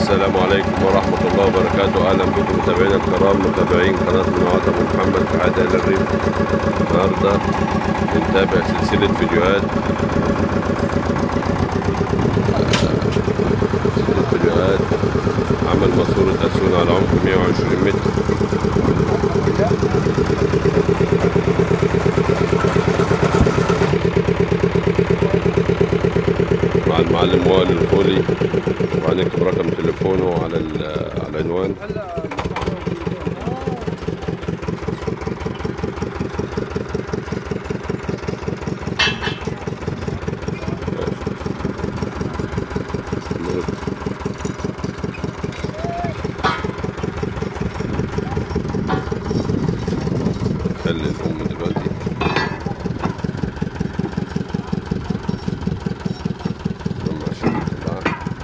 السلام عليكم ورحمة الله وبركاته. أهلا بكم متابعينا الكرام، متابعين قناة قنوات أبو محمد في عاد إلى الريف. النهاردة بنتابع سلسلة فيديوهات عمل ماسورة أسون على عمق 120 متر. مع المعلم وائل الخولي، وهنكتب رقم تليفونه على العنوان. خلي الأم دلوقتي لما عشان تطلع.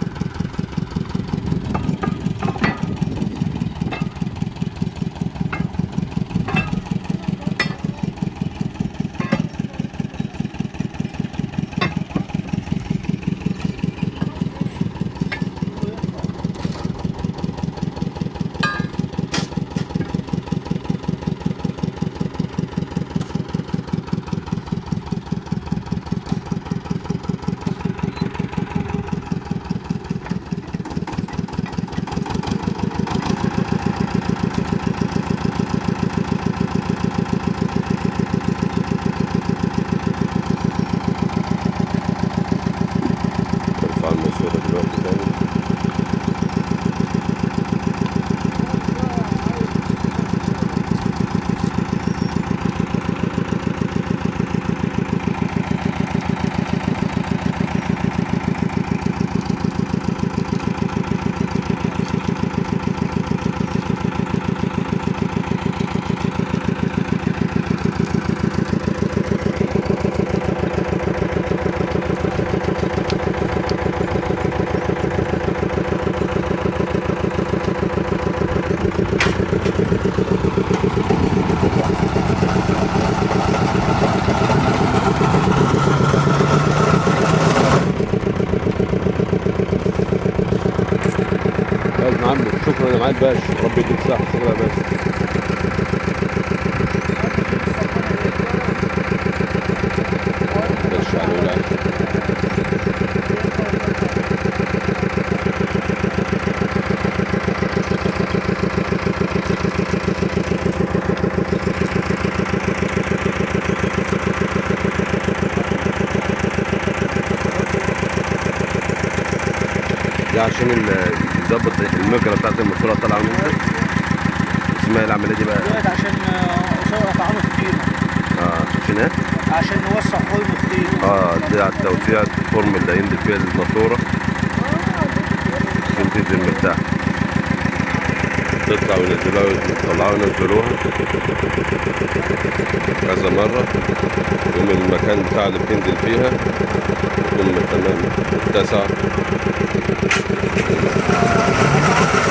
لازم عمي، شكرا يا معالي الباشا، ربي يديك الصحة. شكرا يا باشا. خش على الولاد. ده عشان يظبط المجرى بتاعت الماسورة طالعة من ده. اسمها ايه العملية دي بقى؟ ديت عشان نصور طعام كتير. عشان ايه؟ عشان نوسع خرم كتير. دي على توسيع الفورم اللي هينزل فيها الماسورة عشان تنزل مرتاح. تطلع وينزلوها، يطلعوها وينزلوها كذا مرة. يوم المكان بتاع اللي بتنزل فيها يكون تمام متسع.